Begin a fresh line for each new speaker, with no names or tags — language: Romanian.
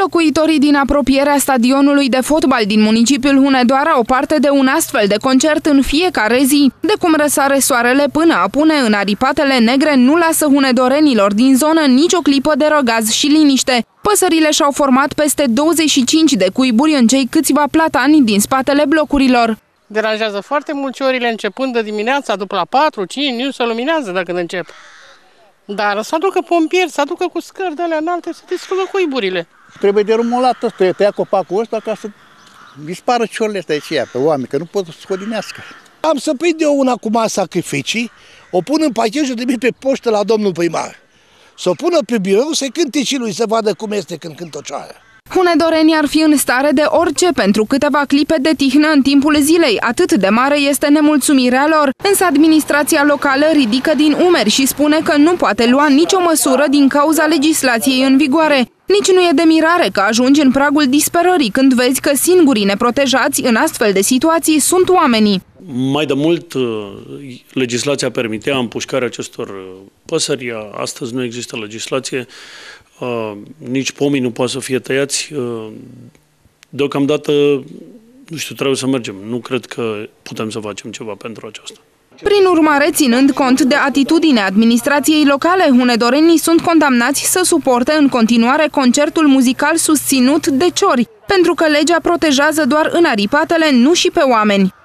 Locuitorii din apropierea stadionului de fotbal din municipiul Hunedoara au parte de un astfel de concert în fiecare zi. De cum răsare soarele până apune în aripatele negre nu lasă hunedorenilor din zonă nicio clipă de răgaz și liniște. Păsările și-au format peste 25 de cuiburi în cei câțiva platani din spatele blocurilor.
Deranjează foarte mult ciorile începând de dimineața, după la 4, 5, nu se luminează de când încep. Dar să aducă pompieri, să aducă cu scări de alea înalte, să distrugă cuiburile.
Trebuie derumulat, trebuie tăiat copacul ăsta ca să dispară ciorile astea aici pe oameni, că nu pot să scodinească.
Am să prind eu una cu masa sacrificii, o pun în pachet și o trimit pe poștă la domnul primar. Să o pună pe birou, să-i cânte și lui, să vadă cum este când cântă o cioară.
Hunedorenii ar fi în stare de orice pentru câteva clipe de tihnă în timpul zilei, atât de mare este nemulțumirea lor. Însă administrația locală ridică din umeri și spune că nu poate lua nicio măsură din cauza legislației în vigoare. Nici nu e de mirare că ajungi în pragul disperării când vezi că singurii neprotejați în astfel de situații sunt oamenii.
Mai de mult, legislația permitea împușcarea acestor păsări. Astăzi nu există legislație. Nici pomii nu poate să fie tăiați. Deocamdată, nu știu, trebuie să mergem. Nu cred că putem să facem ceva pentru aceasta.
Prin urmare, ținând cont de atitudinea administrației locale, hunedorenii sunt condamnați să suporte în continuare concertul muzical susținut de ciori, pentru că legea protejează doar înaripatele, nu și pe oameni.